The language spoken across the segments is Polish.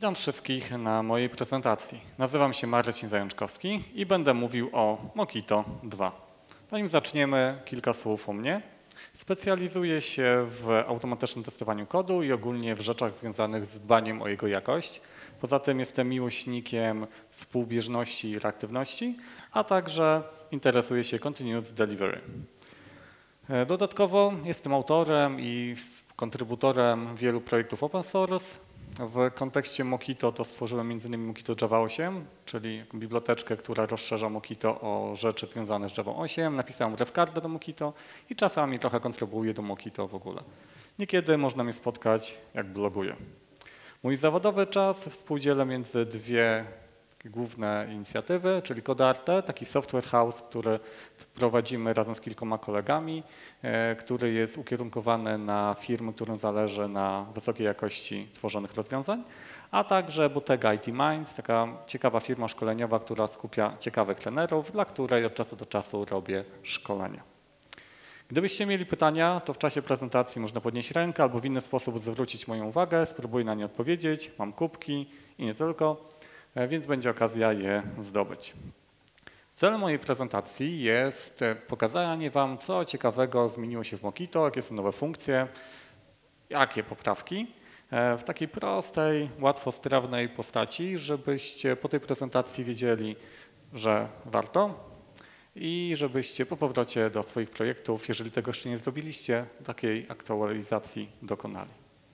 Witam wszystkich na mojej prezentacji. Nazywam się Marcin Zajączkowski i będę mówił o Mockito 2. Zanim zaczniemy, kilka słów o mnie. Specjalizuję się w automatycznym testowaniu kodu i ogólnie w rzeczach związanych z dbaniem o jego jakość. Poza tym jestem miłośnikiem współbieżności i reaktywności, a także interesuję się continuous delivery. Dodatkowo jestem autorem i kontrybutorem wielu projektów open source. W kontekście Mockito to stworzyłem m.in. Mockito Java 8, czyli biblioteczkę, która rozszerza Mockito o rzeczy związane z Java 8. Napisałem RefCarda do Mockito i czasami trochę kontrybuję do Mockito w ogóle. Niekiedy można mnie spotkać, jak bloguję. Mój zawodowy czas współdzielę między dwie główne inicjatywy, czyli Codarte, taki software house, który prowadzimy razem z kilkoma kolegami, który jest ukierunkowany na firmy, którym zależy na wysokiej jakości tworzonych rozwiązań, a także Bottega IT Minds, taka ciekawa firma szkoleniowa, która skupia ciekawych trenerów, dla której od czasu do czasu robię szkolenia. Gdybyście mieli pytania, to w czasie prezentacji można podnieść rękę albo w inny sposób zwrócić moją uwagę, spróbuję na nie odpowiedzieć, mam kubki i nie tylko, więc będzie okazja je zdobyć. Celem mojej prezentacji jest pokazanie Wam, co ciekawego zmieniło się w Mockito, jakie są nowe funkcje, jakie poprawki, w takiej prostej, łatwo strawnej postaci, żebyście po tej prezentacji wiedzieli, że warto i żebyście po powrocie do swoich projektów, jeżeli tego jeszcze nie zrobiliście, takiej aktualizacji dokonali.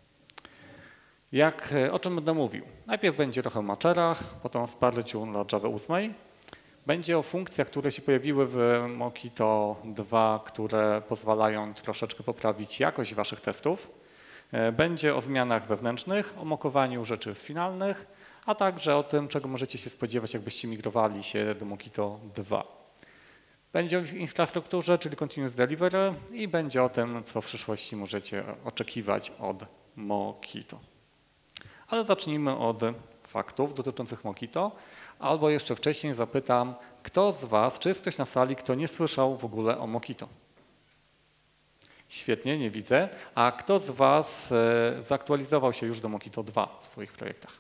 O czym będę mówił? Najpierw będzie trochę o matcherach, potem o wsparciu dla Java 8. Będzie o funkcjach, które się pojawiły w Mockito 2, które pozwalają troszeczkę poprawić jakość Waszych testów. Będzie o zmianach wewnętrznych, o mokowaniu rzeczy finalnych, a także o tym, czego możecie się spodziewać, jakbyście migrowali się do Mockito 2. Będzie o infrastrukturze, czyli continuous delivery i będzie o tym, co w przyszłości możecie oczekiwać od Mockito. Ale zacznijmy od faktów dotyczących Mockito, albo jeszcze wcześniej zapytam, kto z Was, czy jest ktoś na sali, kto nie słyszał w ogóle o Mockito? Świetnie, nie widzę. A kto z Was zaktualizował się już do Mockito 2 w swoich projektach?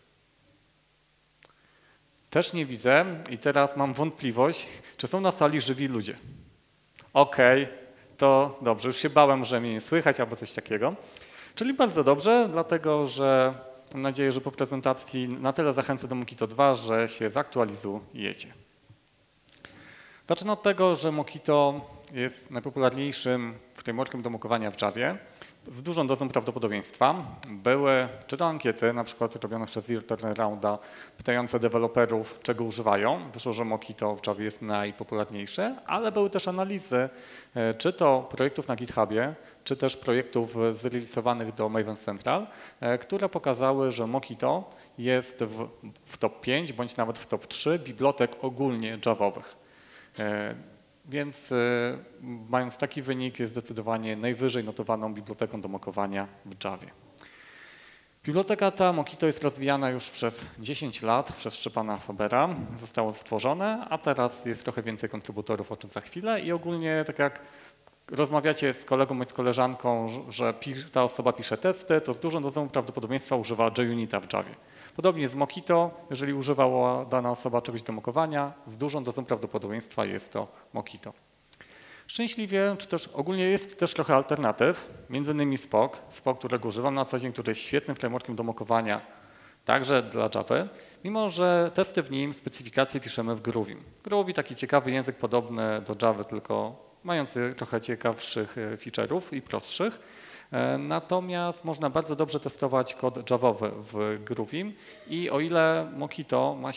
Też nie widzę i teraz mam wątpliwość, czy są na sali żywi ludzie. Okej, to dobrze, już się bałem, że mnie nie słychać albo coś takiego. Czyli bardzo dobrze, dlatego że mam nadzieję, że po prezentacji na tyle zachęcę do Mockito 2, że się zaktualizujecie. Zacznę od tego, że Mockito jest najpopularniejszym frameworkiem do mokowania w Javie z dużą dozą prawdopodobieństwa. Były czy to ankiety, na przykład robione przez Zero Turnarounda, pytające deweloperów, czego używają. Wyszło, że Mockito w Javie jest najpopularniejsze, ale były też analizy, czy to projektów na GitHubie, czy też projektów zrealizowanych do Maven Central, które pokazały, że Mockito jest w top 5 bądź nawet w top 3 bibliotek ogólnie javowych. Więc mając taki wynik jest zdecydowanie najwyżej notowaną biblioteką do mokowania w Javie. Biblioteka ta Mockito jest rozwijana już przez 10 lat przez Szczepana Fabera. Zostało stworzone, a teraz jest trochę więcej kontrybutorów, o czym za chwilę i ogólnie tak jak rozmawiacie z kolegą bądź z koleżanką, że ta osoba pisze testy, to z dużą dozą prawdopodobieństwa używa JUnita w Javie. Podobnie z Mockito, jeżeli używała dana osoba czegoś do mokowania, z dużą dozą prawdopodobieństwa jest to Mockito. Szczęśliwie, czy też ogólnie jest też trochę alternatyw, między innymi Spock, którego używam na co dzień, który jest świetnym frameworkiem do mokowania, także dla Java, mimo że testy w nim, specyfikacje piszemy w Groovim. Groovy taki ciekawy język podobny do Java, tylko mający trochę ciekawszych feature'ów i prostszych. Natomiast można bardzo dobrze testować kod javowy w Groovim i o ile Mockito ma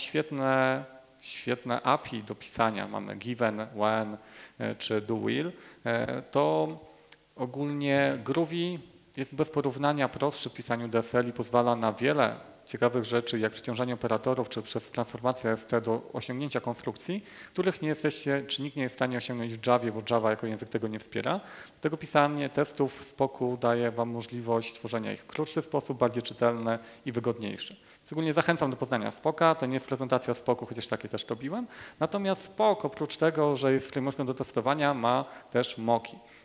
świetne API do pisania, mamy given, when czy do will, to ogólnie Groovy jest bez porównania prostszy w pisaniu DSL i pozwala na wiele ciekawych rzeczy, jak przeciążanie operatorów, czy przez transformację ST do osiągnięcia konstrukcji, których nie jesteście, czy nikt nie jest w stanie osiągnąć w Javie, bo Java jako język tego nie wspiera. Dlatego pisanie testów w Spocku daje Wam możliwość tworzenia ich w krótszy sposób, bardziej czytelny i wygodniejszy. Szczególnie zachęcam do poznania Spocka, to nie jest prezentacja Spocku, chociaż takie też robiłem. Natomiast Spock, oprócz tego, że jest frameworkiem do testowania, ma też Moki.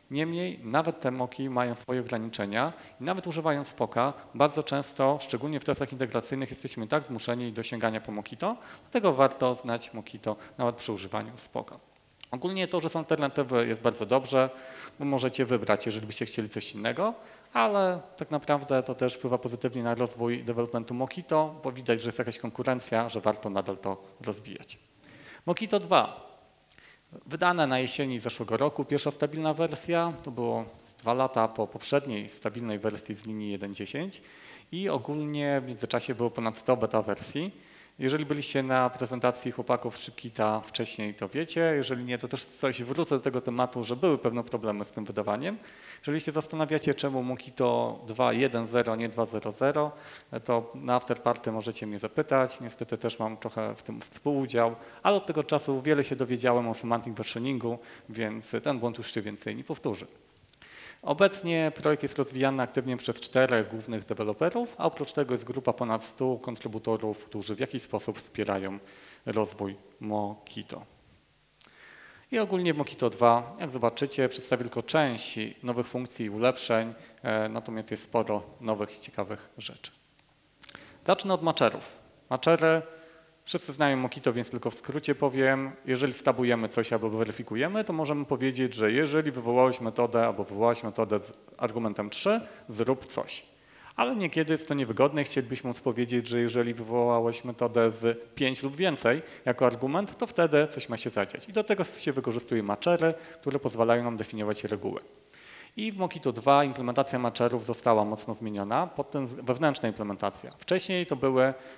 Niemniej nawet te moki mają swoje ograniczenia i nawet używając Spoka bardzo często, szczególnie w testach integracyjnych, jesteśmy tak zmuszeni do sięgania po Mockito, dlatego warto znać Mockito nawet przy używaniu Spoka. Ogólnie to, że są alternatywy jest bardzo dobrze, bo możecie wybrać, jeżeli byście chcieli coś innego, ale tak naprawdę to też wpływa pozytywnie na rozwój developmentu Mockito, bo widać, że jest jakaś konkurencja, że warto nadal to rozwijać. Mockito 2. Wydane na jesieni zeszłego roku, pierwsza stabilna wersja, to było 2 lata po poprzedniej stabilnej wersji z linii 1.10 i ogólnie w międzyczasie było ponad 100 beta wersji. Jeżeli byliście na prezentacji chłopaków z Szybkita wcześniej, to wiecie, jeżeli nie, to też coś wrócę do tego tematu, że były pewne problemy z tym wydawaniem. Jeżeli się zastanawiacie, czemu Mockito 2.1.0, nie 2.0.0, to na afterparty możecie mnie zapytać. Niestety też mam trochę w tym współudział, ale od tego czasu wiele się dowiedziałem o semantic versioningu, więc ten błąd już się więcej nie powtórzy. Obecnie projekt jest rozwijany aktywnie przez 4 głównych deweloperów, a oprócz tego jest grupa ponad 100 kontrybutorów, którzy w jakiś sposób wspierają rozwój Mockito. I ogólnie w Mockito 2, jak zobaczycie, przedstawię tylko część nowych funkcji i ulepszeń, natomiast jest sporo nowych i ciekawych rzeczy. Zacznę od matcherów. Matchery, wszyscy znają Mockito, więc tylko w skrócie powiem, jeżeli stabujemy coś albo weryfikujemy, to możemy powiedzieć, że jeżeli wywołałeś metodę albo wywołałeś metodę z argumentem 3, zrób coś. Ale niekiedy jest to niewygodne i chcielibyśmy móc powiedzieć, że jeżeli wywołałeś metodę z 5 lub więcej jako argument, to wtedy coś ma się zadziać. I do tego się wykorzystuje matchery, które pozwalają nam definiować reguły. I w Mockito 2 implementacja matcherów została mocno zmieniona, potem wewnętrzna implementacja. Wcześniej to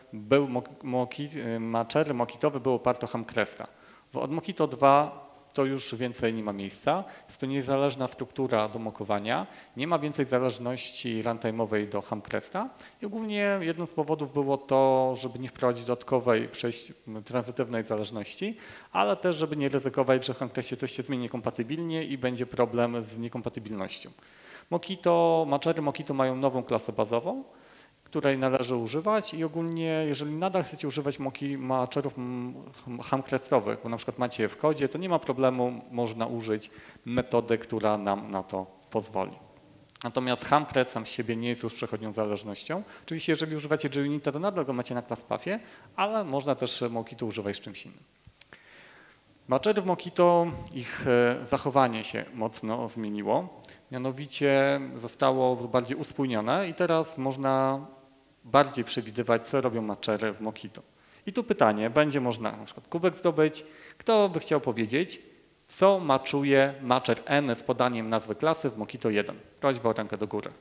matchery mockitowe były oparte o Hamcresta. Od Mockito 2 to już więcej nie ma miejsca. Jest to niezależna struktura do mokowania, nie ma więcej zależności runtime'owej do Hamcresta i ogólnie jednym z powodów było to, żeby nie wprowadzić dodatkowej tranzytywnej zależności, ale też żeby nie ryzykować, że w Hamcrestie coś się zmieni niekompatybilnie i będzie problem z niekompatybilnością. Matchery Mockito mają nową klasę bazową, której należy używać i ogólnie, jeżeli nadal chcecie używać matcherów Hamcrestowych, bo na przykład macie je w kodzie, to nie ma problemu, można użyć metody, która nam na to pozwoli. Natomiast Hamcrest sam z siebie nie jest już przechodnią zależnością. Oczywiście, jeżeli używacie JUnita, to nadal go macie na ClassPathie, ale można też Mockito używać z czymś innym. Matchery w Mockito, ich zachowanie się mocno zmieniło. Mianowicie zostało bardziej uspójnione i teraz można bardziej przewidywać, co robią matchery w Mockito. I tu pytanie, będzie można na przykład kubek zdobyć. Kto by chciał powiedzieć, co matchuje matcher n z podaniem nazwy klasy w Mockito 1? Prośba o rękę do góry.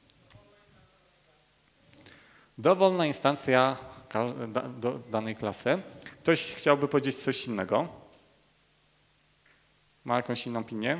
Dowolna instancja do danej klasy. Ktoś chciałby powiedzieć coś innego? Ma jakąś inną opinię?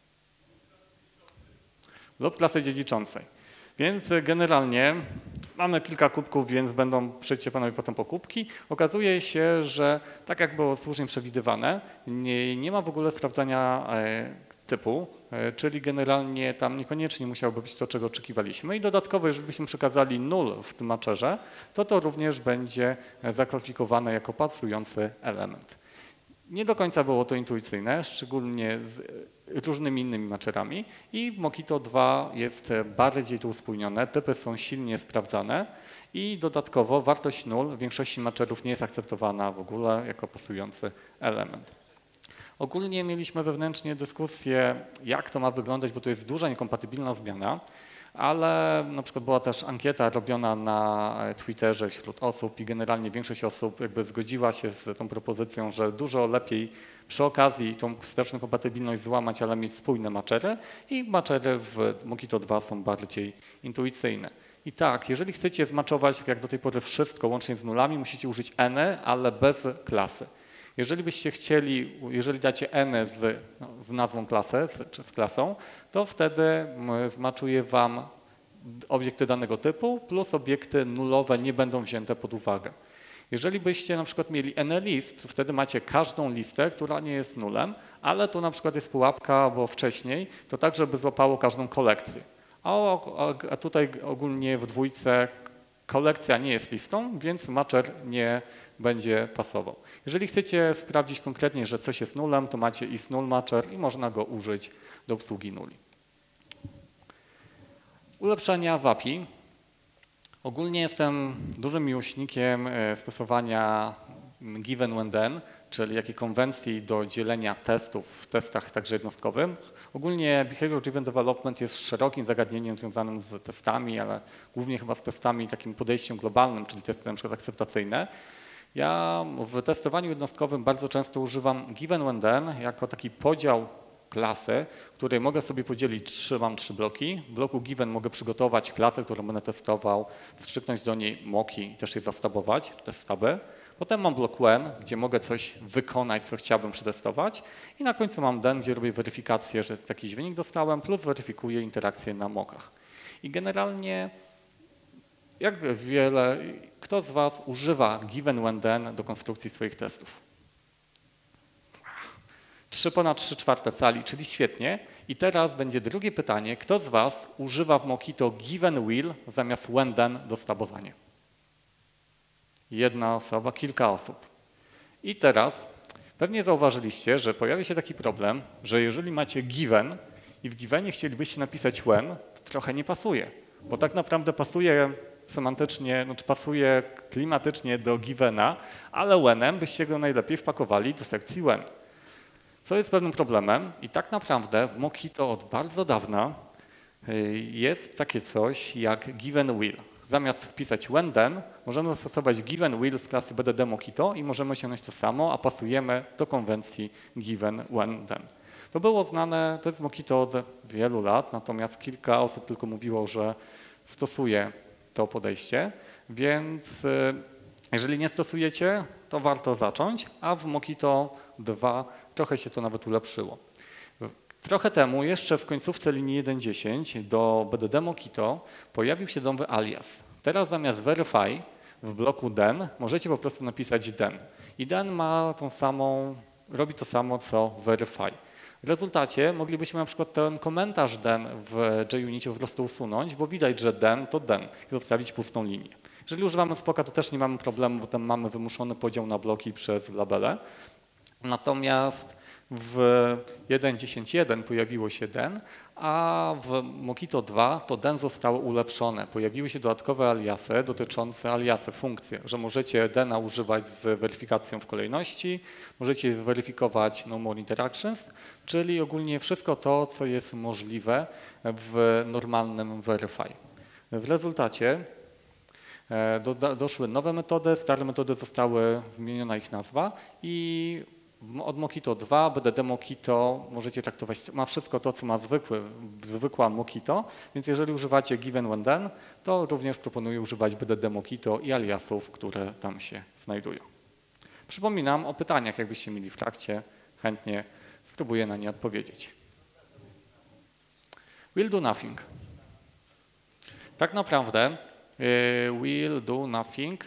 Lub klasy dziedziczącej. Więc generalnie mamy kilka kubków, więc przejdźcie panowie potem po kubki. Okazuje się, że tak jak było słusznie przewidywane, nie ma w ogóle sprawdzania typu, czyli generalnie tam niekoniecznie musiałoby być to, czego oczekiwaliśmy. I dodatkowo, jeżeli byśmy przekazali null w tym matcherze, to również będzie zakwalifikowane jako pasujący element. Nie do końca było to intuicyjne, szczególnie z różnymi innymi matcherami i w Mockito 2 jest bardziej tu uspójnione, typy są silnie sprawdzane i dodatkowo wartość null w większości matcherów nie jest akceptowana w ogóle jako pasujący element. Ogólnie mieliśmy wewnętrznie dyskusję, jak to ma wyglądać, bo to jest duża niekompatybilna zmiana, ale na przykład była też ankieta robiona na Twitterze wśród osób i generalnie większość osób jakby zgodziła się z tą propozycją, że dużo lepiej przy okazji tą wsteczną kompatybilność złamać, ale mieć spójne matchery i matchery w Mockito 2 są bardziej intuicyjne. I tak, jeżeli chcecie zmaczować jak do tej pory wszystko łącznie z nulami, musicie użyć n, ale bez klasy. Jeżeli byście chcieli, jeżeli dacie n z nazwą klasy, czy z klasą, to wtedy zmaczuje wam obiekty danego typu plus obiekty nulowe nie będą wzięte pod uwagę. Jeżeli byście na przykład mieli n-list, wtedy macie każdą listę, która nie jest nulem, ale tu na przykład jest pułapka, bo wcześniej to tak, żeby złapało każdą kolekcję. A tutaj ogólnie w dwójce kolekcja nie jest listą, więc matcher będzie pasował. Jeżeli chcecie sprawdzić konkretnie, że coś jest nulem, to macie isNullMatcher i można go użyć do obsługi nuli. Ulepszenia w API. Ogólnie jestem dużym miłośnikiem stosowania given when then, czyli jakiej konwencji do dzielenia testów w testach także jednostkowych. Ogólnie Behavior Driven Development jest szerokim zagadnieniem związanym z testami, ale głównie chyba z testami takim podejściem globalnym, czyli testy na przykład akceptacyjne. Ja w testowaniu jednostkowym bardzo często używam given when then jako taki podział klasy, której mogę sobie podzielić, mam trzy bloki. W bloku given mogę przygotować klasę, którą będę testował, wstrzyknąć do niej moki i też je zastabować, te staby. Potem mam blok when, gdzie mogę coś wykonać, co chciałbym przetestować. I na końcu mam then, gdzie robię weryfikację, że jakiś wynik dostałem, plus weryfikuję interakcje na mokach. I generalnie kto z Was używa given when then do konstrukcji swoich testów? Ponad 3/4 sali, czyli świetnie. I teraz będzie drugie pytanie. Kto z Was używa w Mockito given will zamiast when then do stabowania? Jedna osoba, kilka osób. I teraz pewnie zauważyliście, że pojawia się taki problem, że jeżeli macie given i w givenie chcielibyście napisać when, to trochę nie pasuje, bo tak naprawdę pasuje semantycznie, znaczy pasuje klimatycznie do givena, ale whenem byście go najlepiej wpakowali do sekcji when. Co jest pewnym problemem i tak naprawdę w Mockito od bardzo dawna jest takie coś jak given will. Zamiast wpisać when then, możemy zastosować given will z klasy BDD Mockito i możemy osiągnąć to samo, a pasujemy do konwencji given when then. To było znane, to jest w Mockito od wielu lat, natomiast kilka osób tylko mówiło, że stosuje to podejście, więc jeżeli nie stosujecie, to warto zacząć, a w Mockito 2 trochę się to nawet ulepszyło. Trochę temu, jeszcze w końcówce linii 1.10 do BDD Mockito pojawił się nowy alias. Teraz zamiast verify w bloku then możecie po prostu napisać then. I then ma robi to samo co verify. W rezultacie moglibyśmy na przykład ten komentarz then w JUnicie po prostu usunąć, bo widać, że then to then i zostawić pustą linię. Jeżeli używamy Spoka, to też nie mamy problemu, bo tam mamy wymuszony podział na bloki przez labele. Natomiast w 1.10.1 pojawiło się then, a w Mockito 2 to then zostało ulepszone. Pojawiły się dodatkowe aliasy dotyczące funkcje, że możecie thena używać z weryfikacją w kolejności, możecie weryfikować no more interactions, czyli ogólnie wszystko to, co jest możliwe w normalnym verify. W rezultacie doszły nowe metody, stare metody zostały zmieniona ich nazwa i od Mockito 2, BDD Mockito możecie traktować, ma wszystko to, co ma zwykła Mockito, więc jeżeli używacie given when then, to również proponuję używać BDD Mockito i aliasów, które tam się znajdują. Przypominam o pytaniach, jakbyście mieli w trakcie, chętnie spróbuję na nie odpowiedzieć. Will do nothing. Tak naprawdę will do nothing.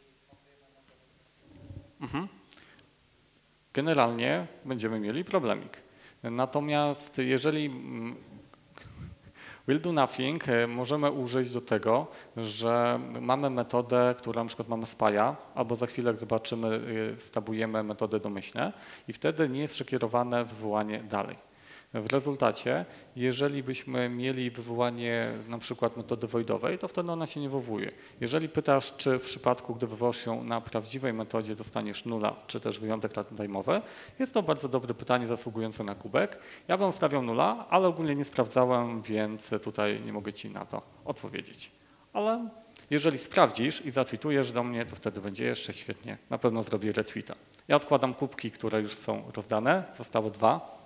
Generalnie będziemy mieli problemik. Natomiast jeżeli will do nothing możemy użyć do tego, że mamy metodę, która na przykład mamy spaja, albo za chwilę, jak zobaczymy, stabujemy metodę domyślne i wtedy nie jest przekierowane wywołanie dalej. W rezultacie, jeżeli byśmy mieli wywołanie na przykład metody voidowej, to wtedy ona się nie wywołuje. Jeżeli pytasz, czy w przypadku, gdy wywołasz ją na prawdziwej metodzie, dostaniesz nula, czy też wyjątek randomowy, jest to bardzo dobre pytanie zasługujące na kubek. Ja bym stawiał nula, ale ogólnie nie sprawdzałem, więc tutaj nie mogę Ci na to odpowiedzieć. Ale jeżeli sprawdzisz i zatweetujesz do mnie, to wtedy będzie jeszcze świetnie. Na pewno zrobię retweeta. Ja odkładam kubki, które już są rozdane, zostało 2.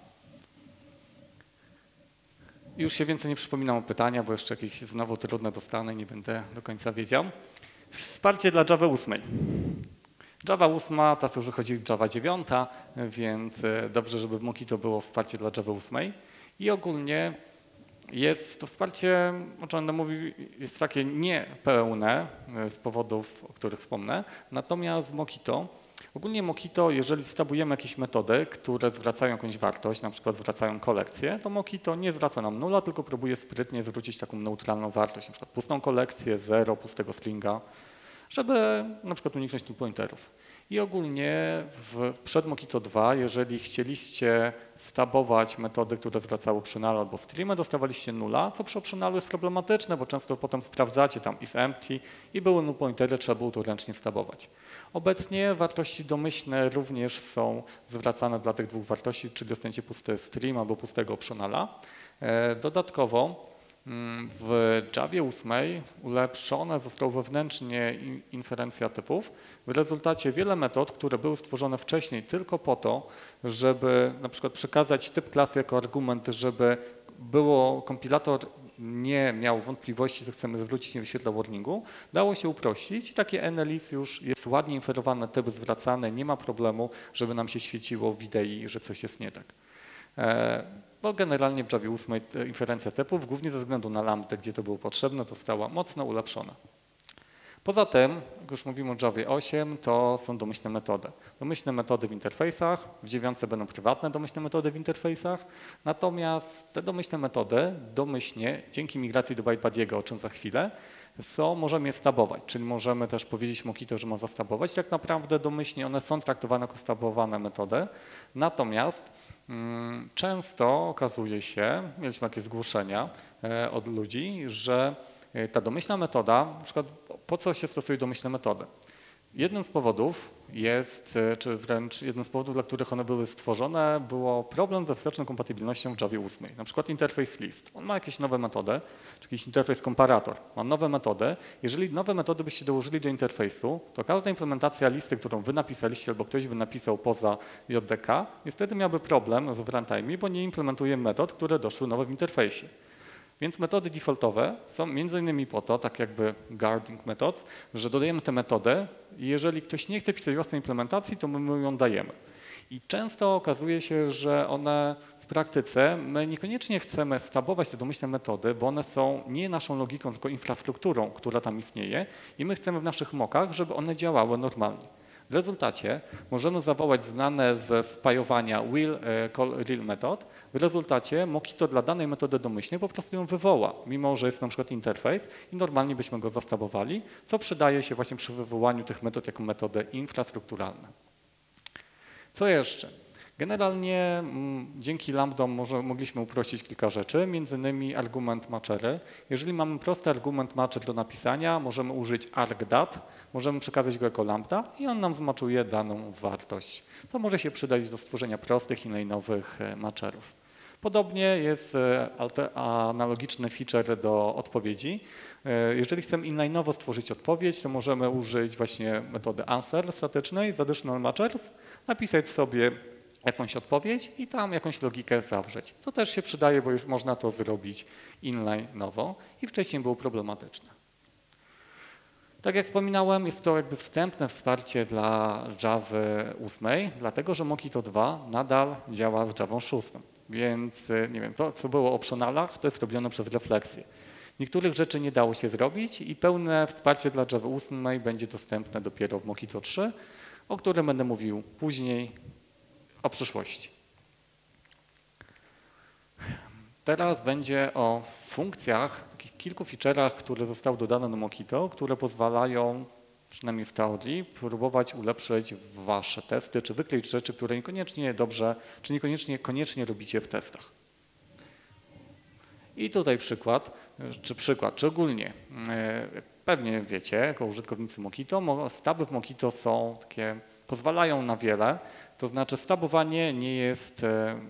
Już się więcej nie przypominam o pytania, bo jeszcze jakieś znowu trudne dostanę, nie będę do końca wiedział. Wsparcie dla Java 8. Java 8, teraz już wychodzi Java 9, więc dobrze, żeby w Mockito było wsparcie dla Java 8. I ogólnie jest to wsparcie, o czym będę mówił, jest takie niepełne z powodów, o których wspomnę. Natomiast w Mockito, ogólnie Mockito, jeżeli stabujemy jakieś metody, które zwracają jakąś wartość, na przykład zwracają kolekcję, to Mockito nie zwraca nam nula, tylko próbuje sprytnie zwrócić taką neutralną wartość, na przykład pustą kolekcję, 0, pustego stringa, żeby na przykład uniknąć tu pointerów. I ogólnie przed Mockito 2, jeżeli chcieliście stabować metody, które zwracały optionale albo streamy, dostawaliście nula, co przy optionalu jest problematyczne, bo często potem sprawdzacie tam is empty i były null pointery, trzeba było to ręcznie stabować. Obecnie wartości domyślne również są zwracane dla tych dwóch wartości, czyli dostaniecie pusty stream albo pustego optionala. Dodatkowo w Javie 8 ulepszone została wewnętrznie inferencja typów. W rezultacie wiele metod, które były stworzone wcześniej tylko po to, żeby na przykład przekazać typ klasy jako argument, żeby kompilator nie miał wątpliwości, że chcemy zwrócić, nie wyświetla warningu, dało się uprościć i takie NLIS już jest ładnie inferowane, typ zwracany, nie ma problemu, żeby nam się świeciło w IDE, że coś jest nie tak. Bo generalnie w Javie 8 inferencja typów, głównie ze względu na lambda, gdzie to było potrzebne, została mocno ulepszona. Poza tym, jak już mówimy o Javie 8, to są domyślne metody. Domyślne metody w interfejsach, w 9 będą prywatne domyślne metody w interfejsach, natomiast te domyślne metody domyślnie, dzięki migracji do ByteBuddy'ego, o czym za chwilę, możemy je stabować, czyli możemy też powiedzieć Mockito, że ma zastabować. Tak naprawdę domyślnie one są traktowane jako stabowane metody, natomiast często okazuje się, mieliśmy takie zgłoszenia od ludzi, że ta domyślna metoda, na przykład po co się stosuje domyślne metody? Jednym z powodów jest, czy wręcz jednym z powodów, dla których one były stworzone, było problem ze wsteczną kompatybilnością w Javie 8. Na przykład interface list. On ma jakieś nowe metody, czy jakiś interface komparator. Ma nowe metody. Jeżeli nowe metody byście dołożyli do interfejsu, to każda implementacja listy, którą wy napisaliście albo ktoś by napisał poza JDK, niestety miałby problem z runtime, bo nie implementuje metod, które doszły nowe w interfejsie. Więc metody defaultowe są między innymi po to, tak jakby guarding methods, że dodajemy tę metodę i jeżeli ktoś nie chce pisać własnej implementacji, to my ją dajemy. I często okazuje się, że one w praktyce, my niekoniecznie chcemy stabować te domyślne metody, bo one są nie naszą logiką, tylko infrastrukturą, która tam istnieje i my chcemy w naszych mockach, żeby one działały normalnie. W rezultacie możemy zawołać znane ze spajowania will call real method. W rezultacie Mockito dla danej metody domyślnej po prostu ją wywoła, mimo że jest na przykład interfejs i normalnie byśmy go zastabowali, co przydaje się właśnie przy wywołaniu tych metod jako metody infrastrukturalne. Co jeszcze? Generalnie dzięki lambdom mogliśmy uprościć kilka rzeczy, między innymi argument matchery. Jeżeli mamy prosty argument matcher do napisania, możemy użyć argdat, możemy przekazać go jako lambda i on nam zmaczuje daną wartość. To może się przydać do stworzenia prostych inline'owych matcherów. Podobnie jest analogiczny feature do odpowiedzi. Jeżeli chcemy inline'owo stworzyć odpowiedź, to możemy użyć właśnie metody answer statycznej z additional matchers, napisać sobie jakąś odpowiedź i tam jakąś logikę zawrzeć. To też się przydaje, bo można to zrobić inline'owo i wcześniej było problematyczne. Tak jak wspominałem, jest to jakby wstępne wsparcie dla Java 8, dlatego że Mockito 2 nadal działa z Java 6. Więc nie wiem, to co było o optionalach, to jest robione przez refleksję. Niektórych rzeczy nie dało się zrobić i pełne wsparcie dla Java 8 będzie dostępne dopiero w Mockito 3, o którym będę mówił później, o przyszłości. Teraz będzie o funkcjach, takich kilku feature'ach, które zostały dodane do Mockito, które pozwalają, przynajmniej w teorii, próbować ulepszyć wasze testy, czy wykryć rzeczy, które niekoniecznie dobrze, czy niekoniecznie koniecznie robicie w testach. I tutaj czy ogólnie, pewnie wiecie, jako użytkownicy Mockito, staby w Mockito są takie, pozwalają na wiele, to znaczy stabowanie nie jest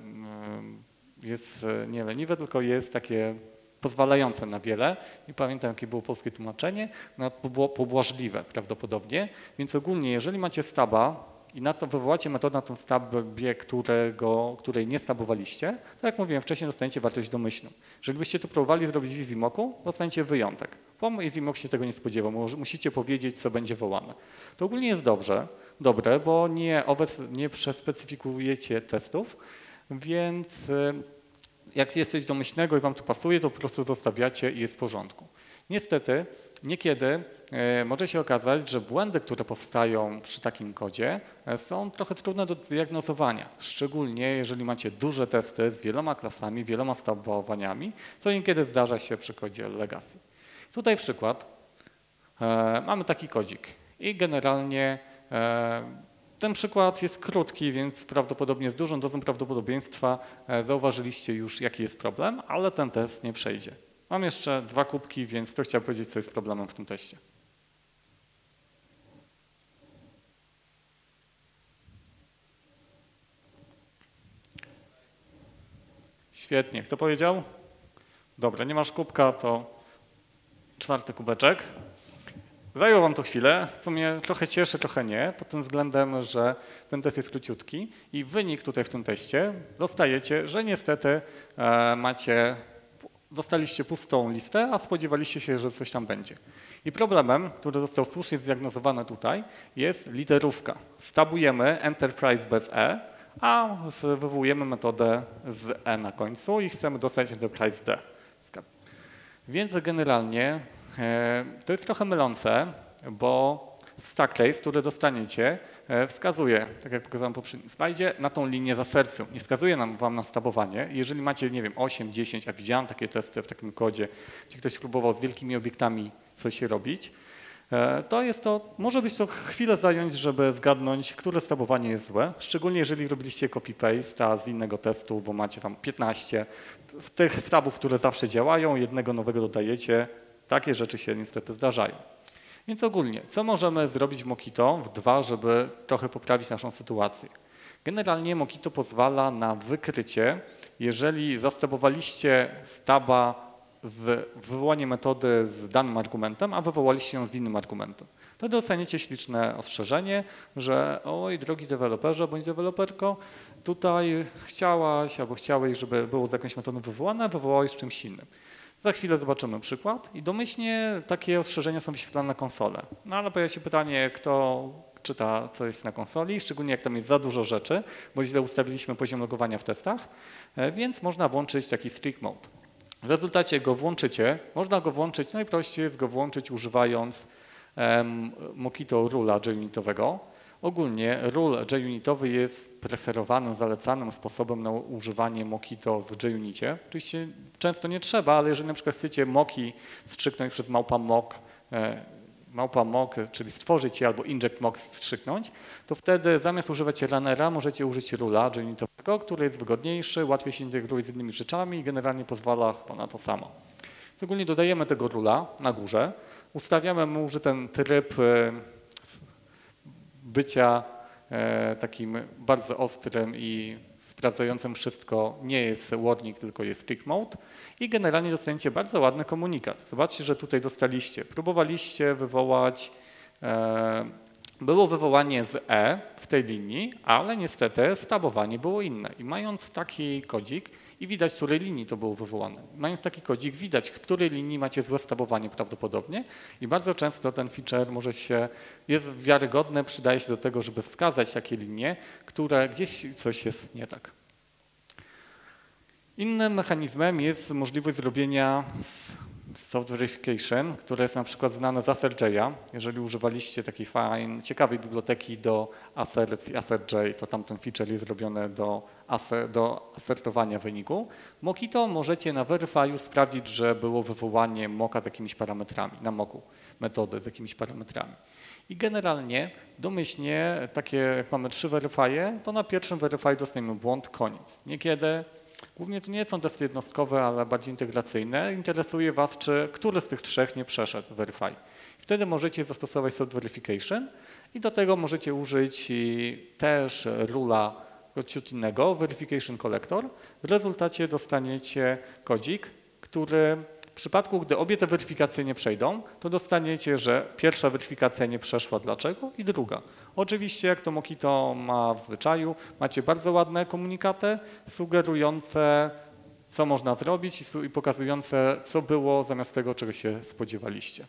nie leniwe, tylko jest takie pozwalające na wiele. Nie pamiętam, jakie było polskie tłumaczenie, no, było pobłażliwe prawdopodobnie. Więc ogólnie, jeżeli macie staba i na to wywołacie metodę na tą stabie, której nie stabowaliście, to jak mówiłem wcześniej, dostaniecie wartość domyślną. Jeżeli byście to próbowali zrobić w EasyMocku, dostaniecie wyjątek. Bo EasyMock się tego nie spodziewał, musicie powiedzieć, co będzie wołane. To ogólnie jest dobre, bo nie przespecyfikujecie testów, więc jak jest coś domyślnego i wam to pasuje, to po prostu zostawiacie i jest w porządku. Niestety, niekiedy może się okazać, że błędy, które powstają przy takim kodzie, są trochę trudne do diagnozowania, szczególnie jeżeli macie duże testy z wieloma klasami, wieloma stabowaniami, co niekiedy zdarza się przy kodzie legacy. Tutaj przykład. Mamy taki kodzik i generalnie Ten przykład jest krótki, więc prawdopodobnie z dużą dozą prawdopodobieństwa zauważyliście już, jaki jest problem, ale ten test nie przejdzie. Mam jeszcze 2 kubki, więc kto chciał powiedzieć, co jest problemem w tym teście? Świetnie. Kto powiedział? Dobra, nie masz kubka, to 4. kubeczek. Zajęło wam to chwilę, co mnie trochę cieszy, trochę nie, pod tym względem, że ten test jest króciutki i wynik tutaj w tym teście dostajecie, że niestety dostaliście pustą listę, a spodziewaliście się, że coś tam będzie. I problemem, który został słusznie zdiagnozowany tutaj, jest literówka. Stabujemy Enterprise bez E, a wywołujemy metodę z E na końcu i chcemy dostać Enterprise D. Więc generalnie to jest trochę mylące, bo stack trace, który dostaniecie, wskazuje, tak jak pokazałem w poprzednim slajdzie, na tą linię za sercem. Nie wskazuje wam na stabowanie. Jeżeli macie, nie wiem, 8, 10, a widziałem takie testy w takim kodzie, gdzie ktoś próbował z wielkimi obiektami coś robić, może być to chwilę zająć, żeby zgadnąć, które stabowanie jest złe, szczególnie jeżeli robiliście copy-paste z innego testu, bo macie tam 15 z tych stabów, które zawsze działają, jednego nowego dodajecie. Takie rzeczy się niestety zdarzają. Więc ogólnie, co możemy zrobić w Mockito w 2, żeby trochę poprawić naszą sytuację? Generalnie Mockito pozwala na wykrycie, jeżeli zastabowaliście staba z wywołaniem metody z danym argumentem, a wywołaliście ją z innym argumentem. Wtedy dostaniecie śliczne ostrzeżenie, że oj, drogi deweloperze bądź deweloperko, tutaj chciałaś albo chciałeś, żeby było z jakąś metodą wywołane, a wywołałeś z czymś innym. Za chwilę zobaczymy przykład i domyślnie takie ostrzeżenia są wyświetlane na konsolę. No ale pojawia się pytanie, kto czyta, co jest na konsoli, szczególnie jak tam jest za dużo rzeczy, bo źle ustawiliśmy poziom logowania w testach, więc można włączyć taki strict mode. W rezultacie go włączycie, można go włączyć, najprościej jest go włączyć używając Mockito rula JUnitowego. Ogólnie rule JUnitowy jest preferowanym, zalecanym sposobem na używanie Mockito w JUnicie. Oczywiście często nie trzeba, ale jeżeli na przykład chcecie mocki wstrzyknąć przez małpa mock, czyli stworzyć je albo inject mock wstrzyknąć, to wtedy zamiast używać runnera możecie użyć rula JUnitowego, który jest wygodniejszy, łatwiej się integruje z innymi rzeczami i generalnie pozwala na to samo. Więc ogólnie dodajemy tego rula na górze, ustawiamy mu, że ten tryb bycia takim bardzo ostrym i sprawdzającym wszystko nie jest warning, tylko jest strict mode i generalnie dostaniecie bardzo ładny komunikat. Zobaczcie, że tutaj dostaliście, próbowaliście wywołać, było wywołanie z E w tej linii, ale niestety stabowanie było inne i mając taki kodzik i widać, w której linii to było wywołane. Mając taki kodzik, widać, w której linii macie złe stabowanie prawdopodobnie i bardzo często ten feature jest wiarygodny, przydaje się do tego, żeby wskazać takie linie, które gdzieś coś jest nie tak. Innym mechanizmem jest możliwość zrobienia soft verification, które jest na przykład znane z AssertJ'a. Jeżeli używaliście takiej ciekawej biblioteki do assercji AssertJ, to tamten feature jest zrobiony do asertowania wyniku. Mockito możecie na verify'u sprawdzić, że było wywołanie mocka z jakimiś parametrami, na mocku metody z jakimiś parametrami. I generalnie domyślnie, takie jak mamy 3 verify'e, to na pierwszym verify dostaniemy błąd, koniec. Niekiedy, głównie to nie są testy jednostkowe, ale bardziej integracyjne, interesuje Was, który z tych 3 nie przeszedł verify. Wtedy możecie zastosować soft verification i do tego możecie użyć też rula ciut innego, verification collector. W rezultacie dostaniecie kodzik, który w przypadku, gdy obie te weryfikacje nie przejdą, to dostaniecie, że pierwsza weryfikacja nie przeszła, dlaczego i druga. Oczywiście, jak to Mockito ma w zwyczaju, macie bardzo ładne komunikaty sugerujące, co można zrobić i pokazujące, co było zamiast tego, czego się spodziewaliście.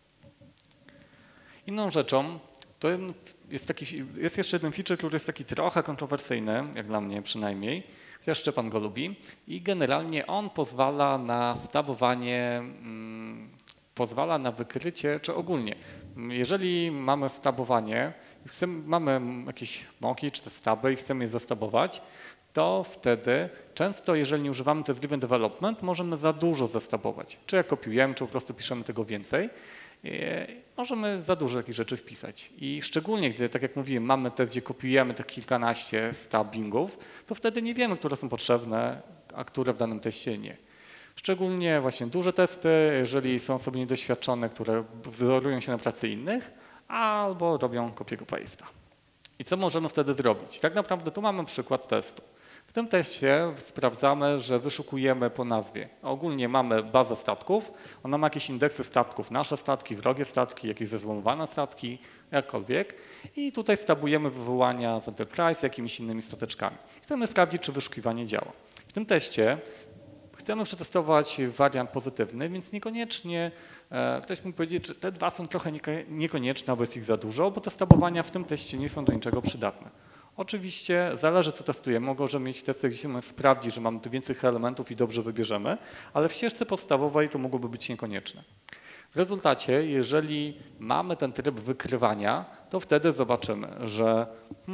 Inną rzeczą to jest jeszcze jeden feature, który jest taki trochę kontrowersyjny, jak dla mnie przynajmniej, chociaż Szczepan go lubi i generalnie on pozwala na stabowanie, pozwala na wykrycie, czy ogólnie, jeżeli mamy stabowanie, mamy jakieś mocki czy te staby i chcemy je zastabować, to wtedy często, jeżeli nie używamy test-driven development, możemy za dużo zestabować. Czy jak kopiujemy, czy po prostu piszemy tego więcej. Możemy za dużo takich rzeczy wpisać i szczególnie, gdy, tak jak mówiłem, mamy test, gdzie kopiujemy te kilkanaście stabbingów, to wtedy nie wiemy, które są potrzebne, a które w danym teście nie. Szczególnie właśnie duże testy, jeżeli są osoby niedoświadczone, które wzorują się na pracy innych, albo robią kopiego paste'a. I co możemy wtedy zrobić? Tak naprawdę tu mamy przykład testu. W tym teście sprawdzamy, że wyszukujemy po nazwie. Ogólnie mamy bazę statków, ona ma jakieś indeksy statków, nasze statki, wrogie statki, jakieś zezłomowane statki, jakkolwiek. I tutaj stabujemy wywołania z Enterprise jakimiś innymi stateczkami. Chcemy sprawdzić, czy wyszukiwanie działa. W tym teście chcemy przetestować wariant pozytywny, więc niekoniecznie ktoś mógł powiedzieć, że te dwa są trochę niekonieczne, bo jest ich za dużo, bo te stabowania w tym teście nie są do niczego przydatne. Oczywiście zależy, co testujemy. Możemy mieć testy, gdzie się sprawdzi, że mamy tu więcej elementów i dobrze wybierzemy, ale w ścieżce podstawowej to mogłoby być niekonieczne. W rezultacie, jeżeli mamy ten tryb wykrywania, to wtedy zobaczymy, że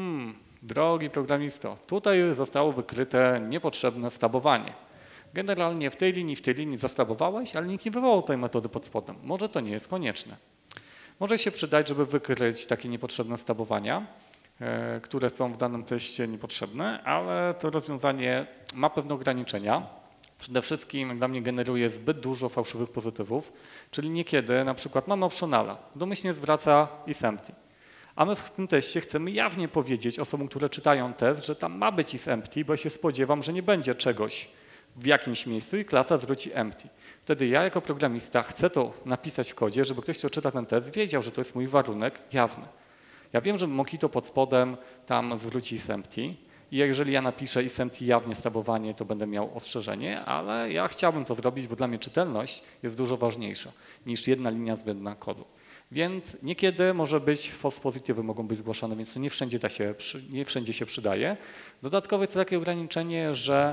drogi programisto, tutaj zostało wykryte niepotrzebne stabowanie. Generalnie w tej linii zastabowałeś, ale nikt nie wywołał tej metody pod spodem. Może to nie jest konieczne. Może się przydać, żeby wykryć takie niepotrzebne stabowania, które są w danym teście niepotrzebne, ale to rozwiązanie ma pewne ograniczenia. Przede wszystkim dla mnie generuje zbyt dużo fałszywych pozytywów, czyli niekiedy na przykład mamy optionala, domyślnie zwraca isEmpty, a my w tym teście chcemy jawnie powiedzieć osobom, które czytają test, że tam ma być isEmpty, bo ja się spodziewam, że nie będzie czegoś w jakimś miejscu i klasa zwróci empty. Wtedy ja jako programista chcę to napisać w kodzie, żeby ktoś, kto czyta ten test, wiedział, że to jest mój warunek jawny. Ja wiem, że Mockito pod spodem tam zwróci isEmpty i jeżeli ja napiszę isEmpty jawnie stabowanie, to będę miał ostrzeżenie, ale ja chciałbym to zrobić, bo dla mnie czytelność jest dużo ważniejsza niż jedna linia zbędna kodu. Więc niekiedy może być false positive mogą być zgłaszane, więc to nie wszędzie się przydaje. Dodatkowo jest takie ograniczenie, że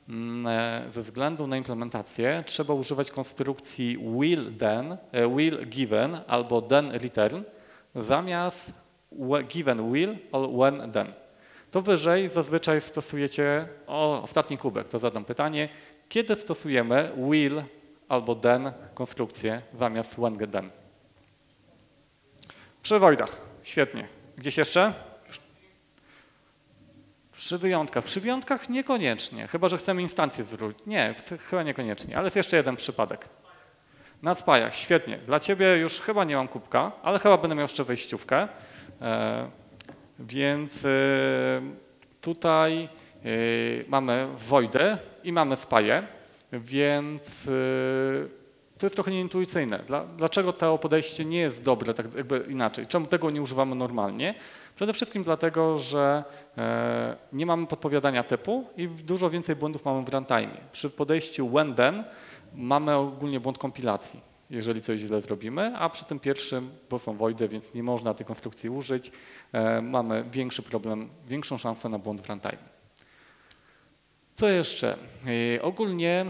ze względu na implementację trzeba używać konstrukcji will given albo then return zamiast given will albo when then. To wyżej zazwyczaj stosujecie, ostatni kubek, to zadam pytanie, kiedy stosujemy will albo then konstrukcję zamiast when then? Przy voidach, świetnie. Gdzieś jeszcze? Przy wyjątkach niekoniecznie, chyba że chcemy instancję zwrócić. Nie, chyba niekoniecznie, ale jest jeszcze jeden przypadek. Na spajach, świetnie. Dla Ciebie już chyba nie mam kubka, ale chyba będę miał jeszcze wejściówkę. Więc tutaj mamy voidy i mamy spaje, więc to jest trochę nieintuicyjne. Dlaczego to podejście nie jest dobre, tak jakby inaczej? Czemu tego nie używamy normalnie? Przede wszystkim dlatego, że nie mamy podpowiadania typu i dużo więcej błędów mamy w runtime. Przy podejściu when then mamy ogólnie błąd kompilacji, jeżeli coś źle zrobimy, a przy tym pierwszym, bo są voidy, więc nie można tej konstrukcji użyć, mamy większy problem, większą szansę na błąd w runtime. Co jeszcze? Ogólnie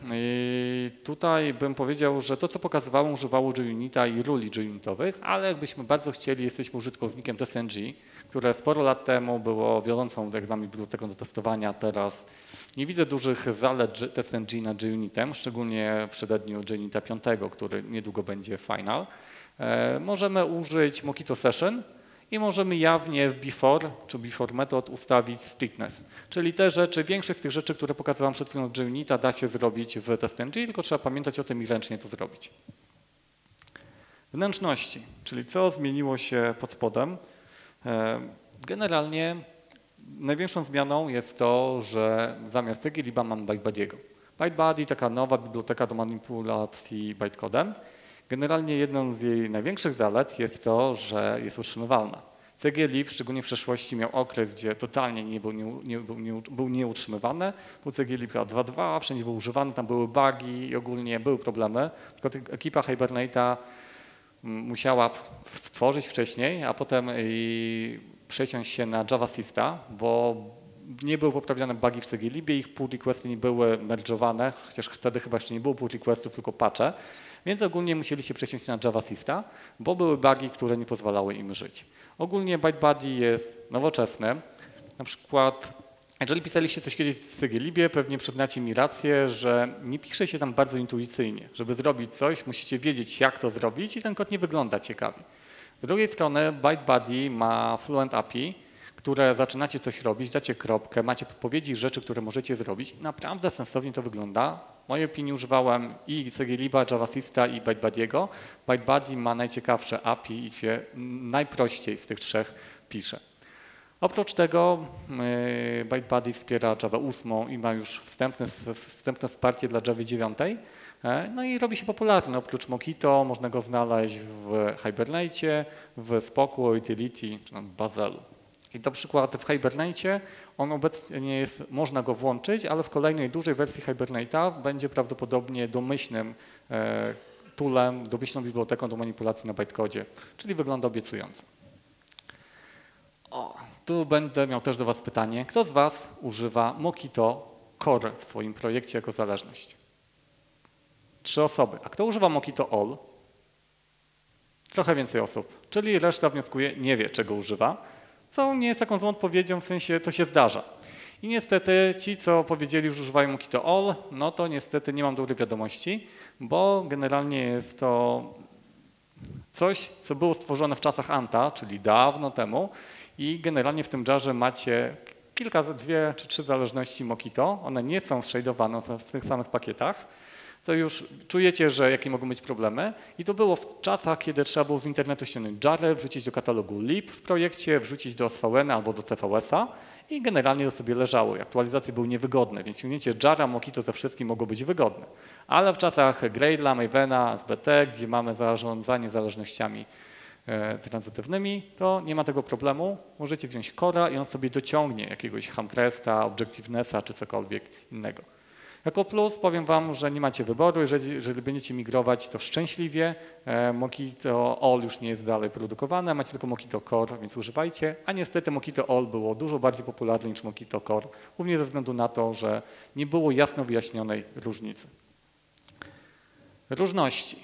tutaj bym powiedział, że to, co pokazywałem, używało JUnita i ruli JUnitowych, ale jakbyśmy bardzo chcieli, jesteśmy użytkownikiem TestNG, które sporo lat temu było wiodącą jak dla mnie biblioteką do testowania. Teraz nie widzę dużych zalet TestNG nad JUnitem, szczególnie w przededniu JUnita 5, który niedługo będzie final. Możemy użyć Mockito Session i możemy jawnie w before czy before method ustawić strictness. Czyli te rzeczy, większość z tych rzeczy, które pokazywałem przed chwilą od JUnita, da się zrobić w TestNG, tylko trzeba pamiętać o tym i ręcznie to zrobić. Wnętrzności, czyli co zmieniło się pod spodem. Generalnie największą zmianą jest to, że zamiast CGLib'a mam ByteBuddy'ego. ByteBuddy, taka nowa biblioteka do manipulacji bytecodem. Generalnie jedną z jej największych zalet jest to, że jest utrzymywalna. CGLib, szczególnie w przeszłości, miał okres, gdzie totalnie był nieutrzymywany. Był CGLib 2.2, wszędzie był używany, tam były bugi i ogólnie były problemy. Tylko ekipa Hibernate'a musiała stworzyć wcześniej, a potem przesiąść się na JavaSista, bo nie były poprawiane bugi w CGLibie, ich pull requesty nie były merge'owane, chociaż wtedy chyba jeszcze nie było pull requestów, tylko patche, więc ogólnie musieli się przesiąść na JavaSista, bo były bugi, które nie pozwalały im żyć. Ogólnie ByteBuddy jest nowoczesny, na przykład Jeżeli pisaliście coś kiedyś w Cygilibie, pewnie przyznacie mi rację, że nie pisze się tam bardzo intuicyjnie. Żeby zrobić coś, musicie wiedzieć, jak to zrobić i ten kod nie wygląda ciekawie. Z drugiej strony ByteBuddy ma Fluent API, które zaczynacie coś robić, dacie kropkę, macie podpowiedzi rzeczy, które możecie zrobić i naprawdę sensownie to wygląda. W mojej opinii używałem i Cygiliba, JavaSista i ByteBuddy'ego. ByteBuddy ma najciekawsze API i się najprościej z tych trzech pisze. Oprócz tego ByteBuddy wspiera Java 8 i ma już wstępne wsparcie dla Java 9. No i robi się popularny. Oprócz Mockito można go znaleźć w Hibernate, w Spoku, Utility czy w Bazelu. I na przykład w Hibernate on obecnie jest, można go włączyć, ale w kolejnej dużej wersji Hibernate'a będzie prawdopodobnie domyślnym toolem, domyślną biblioteką do manipulacji na bytecodzie, czyli wygląda obiecująco. Tu będę miał też do Was pytanie. Kto z Was używa Mockito Core w swoim projekcie jako zależność? 3 osoby. A kto używa Mockito All? Trochę więcej osób. Czyli reszta wnioskuje, nie wie, czego używa, co nie jest taką złą odpowiedzią, w sensie to się zdarza. I niestety ci, co powiedzieli, że używają Mockito All, no to niestety nie mam dobrej wiadomości, bo generalnie jest to coś, co było stworzone w czasach Anta, czyli dawno temu, i generalnie w tym jarze macie dwie czy trzy zależności Mockito. One nie są zshadowane, są w tych samych pakietach. To już czujecie, że jakie mogą być problemy. I to było w czasach, kiedy trzeba było z internetu ściągnąć jarę, wrzucić do katalogu lib w projekcie, wrzucić do SVN albo do CVS-a i generalnie to sobie leżało. Aktualizacje były niewygodne, więc ściągnięcie jara Mockito ze wszystkim mogło być wygodne. Ale w czasach Gradle'a, Mavena, SBT, gdzie mamy zarządzanie zależnościami tranzytywnymi, to nie ma tego problemu. Możecie wziąć Core'a i on sobie dociągnie jakiegoś Hamcresta, Objectivenessa czy cokolwiek innego. Jako plus powiem Wam, że nie macie wyboru. Jeżeli będziecie migrować, to szczęśliwie. Mockito All już nie jest dalej produkowane, macie tylko Mockito Core, więc używajcie. A niestety Mockito All było dużo bardziej popularne niż Mockito Core, głównie ze względu na to, że nie było jasno wyjaśnionej różnicy. Różności.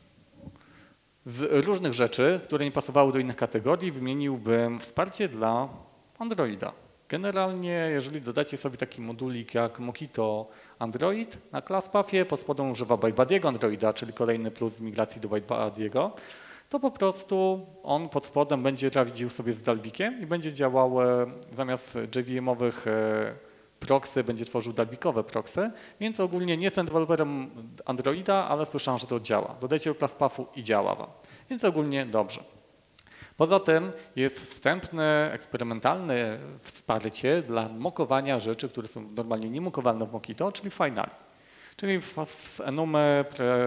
Z różnych rzeczy, które nie pasowały do innych kategorii, wymieniłbym wsparcie dla Androida. Generalnie, jeżeli dodacie sobie taki modulik jak Mockito Android na ClassPathie, pod spodem używa ByteBuddy'ego Androida, czyli kolejny plus z migracji do ByteBuddy'ego, to po prostu on pod spodem będzie radził sobie z Dalvikiem i będzie działał zamiast JVM-owych proxy, będzie tworzył dalvikowe proxy, więc ogólnie nie jestem deweloperem Androida, ale słyszałem, że to działa. Dodajcie do ClassPathu i działa Wam, więc ogólnie dobrze. Poza tym jest wstępne, eksperymentalne wsparcie dla mokowania rzeczy, które są normalnie niemokowalne w Mockito, czyli finali. Czyli z enumy,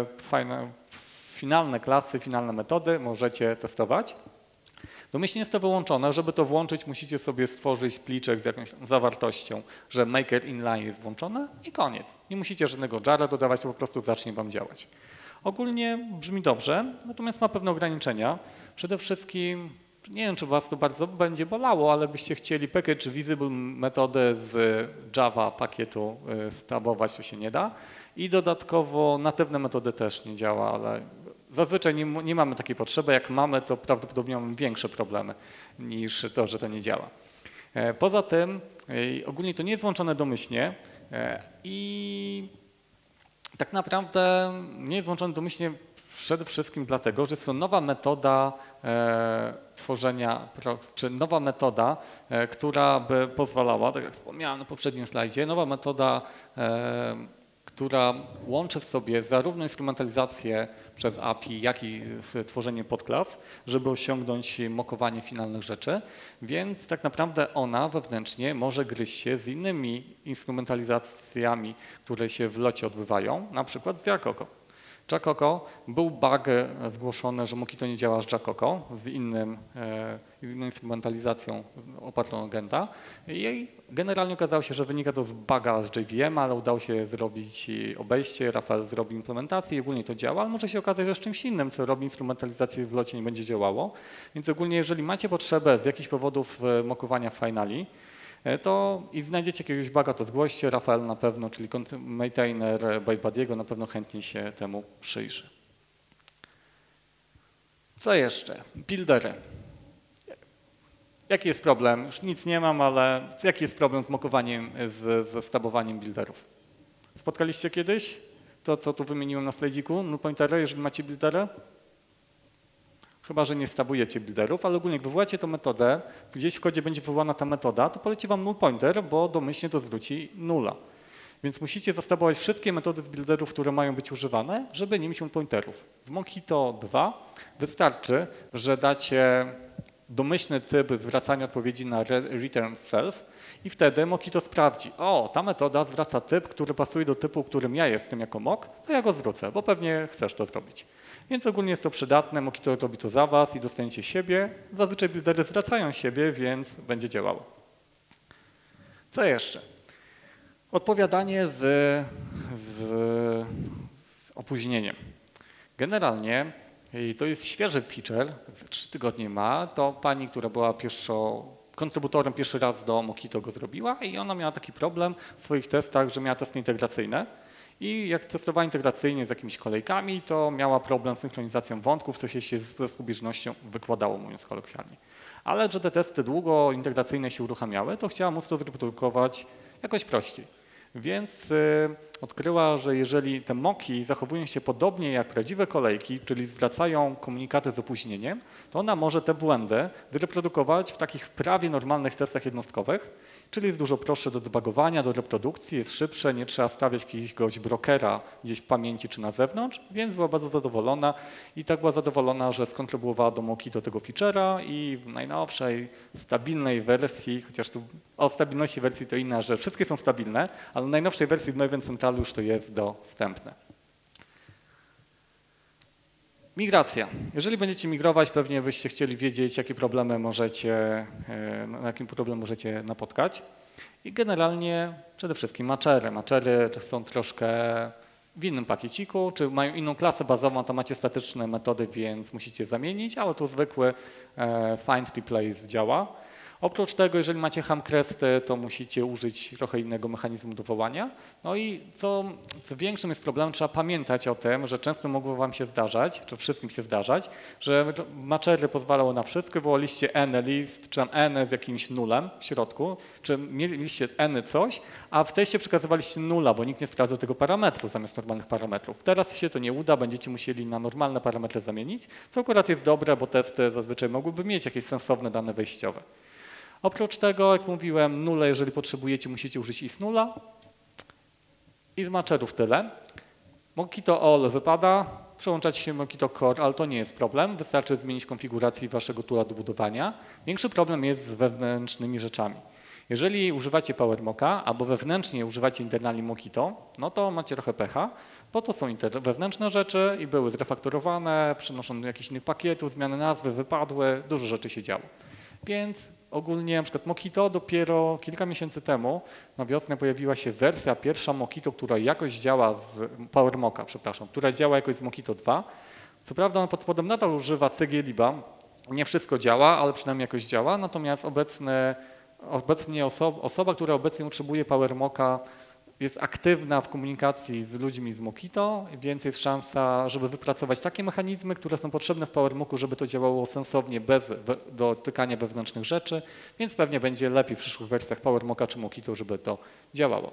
finalne klasy, finalne metody możecie testować. Domyślnie jest to wyłączone. Żeby to włączyć, musicie sobie stworzyć pliczek z jakąś zawartością, że maker inline jest włączone i koniec. Nie musicie żadnego jara dodawać, to po prostu zacznie Wam działać. Ogólnie brzmi dobrze, natomiast ma pewne ograniczenia. Przede wszystkim, nie wiem, czy Was to bardzo będzie bolało, ale byście chcieli package visible metodę z Java pakietu stabować, to się nie da. I dodatkowo natywne metody też nie działa, ale zazwyczaj nie mamy takiej potrzeby. Jak mamy, to prawdopodobnie mamy większe problemy niż to, że to nie działa. Poza tym ogólnie to nie jest włączone domyślnie i tak naprawdę nie jest włączone domyślnie przede wszystkim dlatego, że jest to nowa metoda tworzenia, czy nowa metoda, która by pozwalała, tak jak wspomniałem na poprzednim slajdzie, nowa metoda, która łączy w sobie zarówno instrumentalizację przez API, jak i tworzenie podklas, żeby osiągnąć mokowanie finalnych rzeczy, więc tak naprawdę ona wewnętrznie może gryźć się z innymi instrumentalizacjami, które się w locie odbywają, na przykład z Jacoco. Jacoco, był bug zgłoszony, że Mockito nie działa z Jacoco, z inną instrumentalizacją opartą o agenta. I generalnie okazało się, że wynika to z buga z JVM, ale udało się zrobić obejście, Rafael zrobił implementację i ogólnie to działa, ale może się okazać, że z czymś innym, co robi instrumentalizację w locie, nie będzie działało. Więc ogólnie, jeżeli macie potrzebę z jakichś powodów mokowania finali, to i znajdziecie jakiegoś buga, to zgłoście. Rafael na pewno, czyli maintainer ByteBuddy'ego na pewno chętnie się temu przyjrzy. Co jeszcze? Buildery. Jaki jest problem? Już nic nie mam, ale jaki jest problem z mokowaniem, ze stabowaniem builderów? Spotkaliście kiedyś to, co tu wymieniłem na slajdziku, null pointery, jeżeli macie buildery? Chyba że nie stabujecie builderów, ale ogólnie jak wywołacie tę metodę, gdzieś w kodzie będzie wywołana ta metoda, to poleci wam null pointer, bo domyślnie to zwróci nulla. Więc musicie zastabować wszystkie metody z builderów, które mają być używane, żeby nie mieć null pointerów. W Mockito 2 wystarczy, że dacie domyślny typ zwracania odpowiedzi na return self i wtedy Mockito sprawdzi, o, ta metoda zwraca typ, który pasuje do typu, którym ja jestem jako mock, to ja go zwrócę, bo pewnie chcesz to zrobić. Więc ogólnie jest to przydatne, Mockito robi to za was i dostaniecie siebie. Zazwyczaj buildery zwracają siebie, więc będzie działało. Co jeszcze? Odpowiadanie z opóźnieniem. Generalnie, i to jest świeży feature, 3 tygodnie ma, to pani, która była kontrybutorem pierwszy raz do Mockito go zrobiła i ona miała taki problem w swoich testach, że miała testy integracyjne i jak testowała integracyjnie z jakimiś kolejkami, to miała problem z synchronizacją wątków, co się ze zbieżnością wykładało, mówiąc kolokwialnie. Ale że te testy długo integracyjne się uruchamiały, to chciała móc to zreprodukować jakoś prościej. Więc odkryła, że jeżeli te moki zachowują się podobnie jak prawdziwe kolejki, czyli zwracają komunikaty z opóźnieniem, to ona może te błędy zreprodukować w takich prawie normalnych testach jednostkowych, czyli jest dużo prostsze do debugowania, do reprodukcji, jest szybsze, nie trzeba stawiać jakiegoś brokera gdzieś w pamięci czy na zewnątrz, więc była bardzo zadowolona i tak była zadowolona, że skontrybuowała do Mockito tego feature'a i w najnowszej, stabilnej wersji, chociaż tu o stabilności wersji to inna rzecz, wszystkie są stabilne, ale w najnowszej wersji w Maven Centralu już to jest dostępne. Migracja. Jeżeli będziecie migrować, pewnie byście chcieli wiedzieć, na jakim problem możecie napotkać. I generalnie przede wszystkim maczery. Maczery są troszkę w innym pakieciku, czy mają inną klasę bazową, to macie statyczne metody, więc musicie zamienić, ale tu zwykły find replace działa. Oprócz tego, jeżeli macie hamcresty, to musicie użyć trochę innego mechanizmu dowołania. No i co większym jest problemem, trzeba pamiętać o tym, że często mogło wam się zdarzać, czy wszystkim się zdarzać, że maczery pozwalało na wszystko, wołaliście AnyList, czy any z jakimś nulem w środku, czy mieliście any coś, a w teście przekazywaliście nula, bo nikt nie sprawdzał tego parametru zamiast normalnych parametrów. Teraz się to nie uda, będziecie musieli na normalne parametry zamienić, co akurat jest dobre, bo testy zazwyczaj mogłyby mieć jakieś sensowne dane wejściowe. Oprócz tego, jak mówiłem, nule, jeżeli potrzebujecie, musicie użyć isNulla i z matcherów tyle. Mockito all wypada, przełączacie się Mockito Core, ale to nie jest problem, wystarczy zmienić konfigurację waszego toola do budowania. Większy problem jest z wewnętrznymi rzeczami. Jeżeli używacie PowerMocka albo wewnętrznie używacie internalnie Mockito, no to macie trochę pecha, bo to są wewnętrzne rzeczy i były zrefaktorowane, przenoszone do jakichś innych pakietów, zmiany nazwy, wypadły, dużo rzeczy się działo. Więc ogólnie na przykład Mockito dopiero kilka miesięcy temu na wiosnę pojawiła się wersja pierwsza Mockito, która jakoś działa z PowerMocka, która działa jakoś z Mockito 2. Co prawda on pod spodem nadal używa CGLib'a, nie wszystko działa, ale przynajmniej jakoś działa, natomiast obecnie osoba, która obecnie utrzymuje PowerMocka, jest aktywna w komunikacji z ludźmi z Mockito, więc jest szansa, żeby wypracować takie mechanizmy, które są potrzebne w PowerMocku, żeby to działało sensownie, bez dotykania wewnętrznych rzeczy, więc pewnie będzie lepiej w przyszłych wersjach PowerMocka czy Mockito, żeby to działało.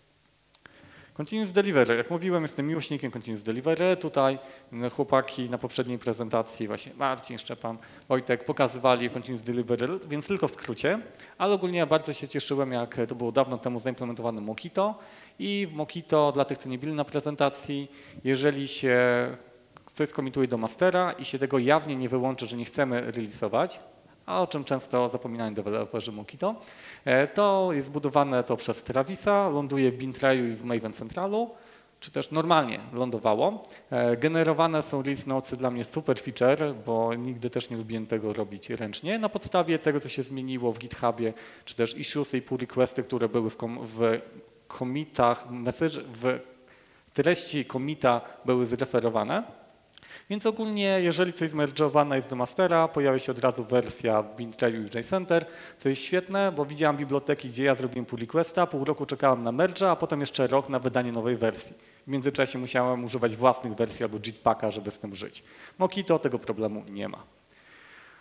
Continuous Delivery. Jak mówiłem, jestem miłośnikiem Continuous Delivery. Tutaj chłopaki na poprzedniej prezentacji, właśnie Marcin, Szczepan, Wojtek pokazywali Continuous Delivery, więc tylko w skrócie, ale ogólnie ja bardzo się cieszyłem, jak to było dawno temu zaimplementowane Mockito i w Mockito, dla tych, co nie byli na prezentacji, jeżeli się coś skomituje do mastera i się tego jawnie nie wyłączy, że nie chcemy release'ować, a o czym często zapominają deweloperzy Mockito, to jest zbudowane to przez Travisa, ląduje w Bintreyu i w Maven Centralu, czy też normalnie lądowało. Generowane są release notesy, dla mnie super feature, bo nigdy też nie lubiłem tego robić ręcznie. Na podstawie tego, co się zmieniło w GitHubie, czy też issuesy i pull requesty, które były w commitach, w treści commita były zreferowane. Więc ogólnie, jeżeli coś zmerdżowane jest do mastera, pojawia się od razu wersja w Bintreyu i w JCenter, co jest świetne, bo widziałem biblioteki, gdzie ja zrobiłem pull requesta, pół roku czekałem na merge'a, a potem jeszcze rok na wydanie nowej wersji. W międzyczasie musiałem używać własnych wersji albo Jetpacka, żeby z tym żyć. Mockito tego problemu nie ma.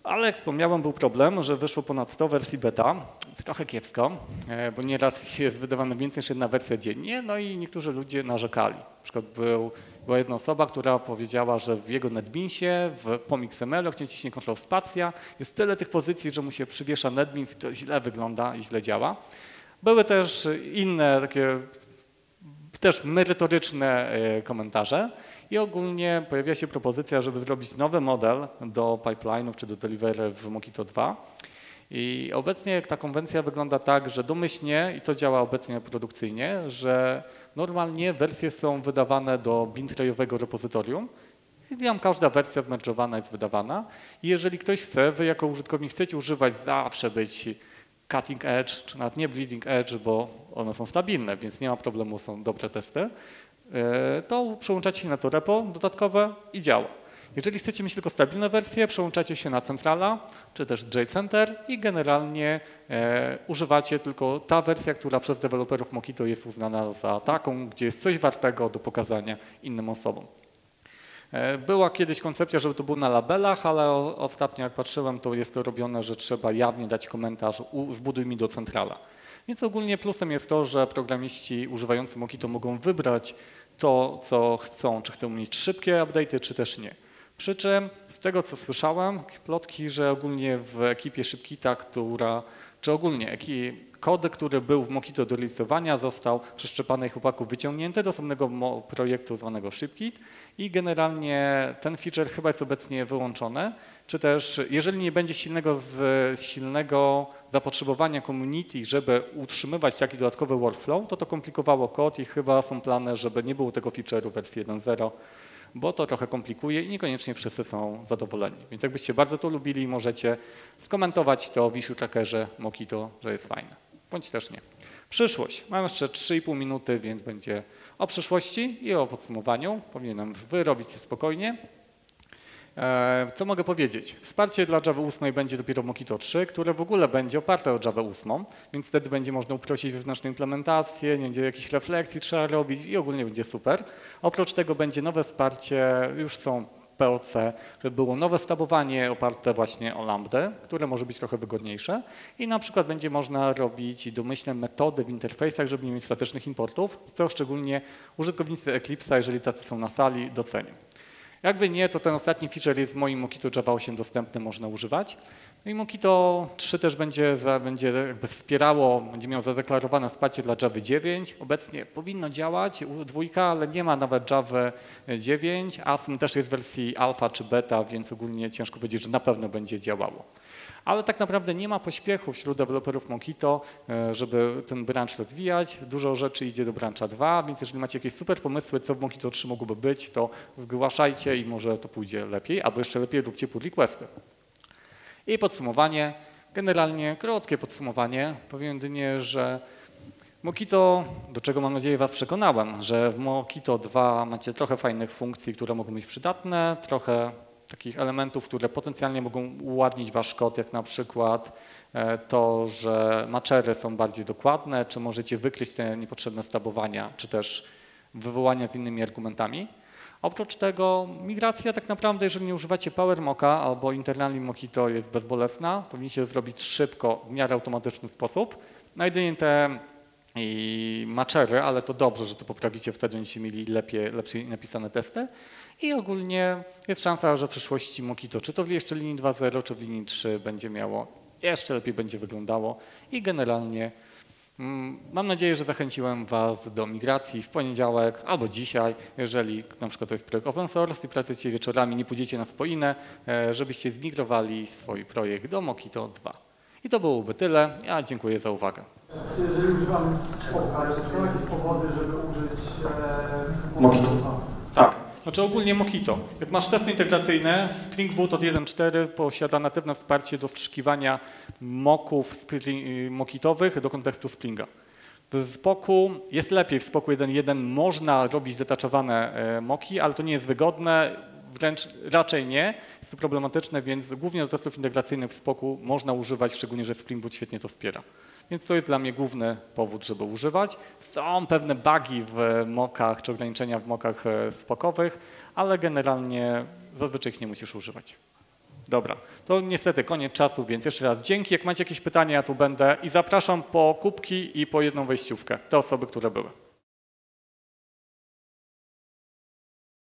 Ale jak wspomniałem, był problem, że wyszło ponad 100 wersji beta, trochę kiepsko, bo nieraz jest wydawana więcej niż jedna wersja dziennie, no i niektórzy ludzie narzekali. Na przykład była jedna osoba, która powiedziała, że w jego NetBeansie, w POM.XML, jak ciśnie Ctrl Spacja, jest tyle tych pozycji, że mu się przywiesza NetBeans i to źle wygląda i źle działa. Były też inne takie też merytoryczne komentarze i ogólnie pojawia się propozycja, żeby zrobić nowy model do pipeline'ów czy do delivery w Mockito 2. I obecnie ta konwencja wygląda tak, że domyślnie, i to działa obecnie produkcyjnie, że normalnie wersje są wydawane do bintrayowego repozytorium. I tam każda wersja zmerdżowana jest wydawana. I jeżeli ktoś chce, wy jako użytkownik chcecie używać zawsze być cutting edge, czy nawet nie bleeding edge, bo one są stabilne, więc nie ma problemu, są dobre testy, to przełączacie się na to repo dodatkowe i działa. Jeżeli chcecie mieć tylko stabilne wersje, przełączacie się na Centrala, czy też JCenter i generalnie używacie tylko ta wersja, która przez deweloperów Mockito jest uznana za taką, gdzie jest coś wartego do pokazania innym osobom. Była kiedyś koncepcja, żeby to było na labelach, ale ostatnio jak patrzyłem, to jest to robione, że trzeba jawnie dać komentarz zbuduj mi do Centrala. Więc ogólnie plusem jest to, że programiści używający Mockito mogą wybrać to, co chcą, czy chcą mieć szybkie update'y, czy też nie. Przy czym z tego, co słyszałem, plotki, że ogólnie w ekipie Szybkita, czy ogólnie kod, który był w Mockito do realizowania, został przez Szczepana i chłopaków wyciągnięty do osobnego projektu zwanego Szybkit i generalnie ten feature chyba jest obecnie wyłączony, czy też jeżeli nie będzie silnego zapotrzebowania community, żeby utrzymywać taki dodatkowy workflow, to komplikowało kod i chyba są plany, żeby nie było tego feature'u w wersji 1.0, bo to trochę komplikuje i niekoniecznie wszyscy są zadowoleni. Więc jakbyście bardzo to lubili, możecie skomentować to w issue trackerze Mockito, że jest fajne, bądź też nie. Przyszłość. Mam jeszcze 3,5 minuty, więc będzie o przyszłości i o podsumowaniu. Powinienem wyrobić się spokojnie. Co mogę powiedzieć? Wsparcie dla Java 8 będzie dopiero w Mockito 3, które w ogóle będzie oparte o Java 8, więc wtedy będzie można uprościć wewnętrzną implementację, nie będzie jakichś refleksji trzeba robić i ogólnie będzie super. Oprócz tego będzie nowe wsparcie, już są POC, żeby było nowe stabowanie oparte właśnie o lambdę, które może być trochę wygodniejsze i na przykład będzie można robić domyślne metody w interfejsach, żeby nie mieć statycznych importów, co szczególnie użytkownicy Eclipse'a, jeżeli tacy są na sali, docenią. Jakby nie, to ten ostatni feature jest w moim Mockito Java 8 dostępny, można używać. No i Mockito 3 też będzie jakby wspierało, będzie miało zadeklarowane wsparcie dla Java 9. Obecnie powinno działać dwójka, ale nie ma nawet Java 9. Asm też jest w wersji alfa czy beta, więc ogólnie ciężko powiedzieć, że na pewno będzie działało. Ale tak naprawdę nie ma pośpiechu wśród deweloperów Mockito, żeby ten branch rozwijać. Dużo rzeczy idzie do brancha 2, więc jeżeli macie jakieś super pomysły, co w Mockito 3 mogłoby być, to zgłaszajcie i może to pójdzie lepiej, albo jeszcze lepiej róbcie pull requesty. I podsumowanie, generalnie krótkie podsumowanie. Powiem jedynie, że Mockito, do czego mam nadzieję Was przekonałem, że w Mockito 2 macie trochę fajnych funkcji, które mogą być przydatne, trochę takich elementów, które potencjalnie mogą uładnić Wasz kod, jak na przykład to, że matchery są bardziej dokładne, czy możecie wykryć te niepotrzebne stabowania, czy też wywołania z innymi argumentami. Oprócz tego migracja tak naprawdę, jeżeli nie używacie PowerMocka albo internally Mockito jest bezbolesna, powinniście zrobić szybko, w miarę automatyczny sposób. No jedynie te matchery, ale to dobrze, że to poprawicie, wtedy będziecie mieli lepiej napisane testy. I ogólnie jest szansa, że w przyszłości Mockito, czy to w jeszcze linii 2.0, czy w linii 3 będzie miało, jeszcze lepiej będzie wyglądało i generalnie mam nadzieję, że zachęciłem Was do migracji w poniedziałek albo dzisiaj, jeżeli na przykład to jest projekt open source i pracujecie wieczorami, nie pójdziecie na spoinę, żebyście zmigrowali swój projekt do Mockito 2. I to byłoby tyle. Ja dziękuję za uwagę. Czy jeżeli używam Spoka, czy są jakieś powody, żeby użyć Mockito? Tak. Znaczy ogólnie Mockito. Jak masz testy integracyjne, Spring Boot od 1.4 posiada natywne wsparcie do wstrzykiwania mocków mockitowych do kontekstu Springa. W Spoku jest lepiej, w Spoku 1.1 można robić detachowane mocki, ale to nie jest wygodne, wręcz raczej nie. Jest to problematyczne, więc głównie do testów integracyjnych w Spoku można używać, szczególnie, że Spring Boot świetnie to wspiera. Więc to jest dla mnie główny powód, żeby używać. Są pewne bugi w mockach czy ograniczenia w mockach spokowych, ale generalnie zazwyczaj ich nie musisz używać. Dobra, to niestety koniec czasu, więc jeszcze raz dzięki. Jak macie jakieś pytania, ja tu będę i zapraszam po kubki i po jedną wejściówkę. Te osoby, które były.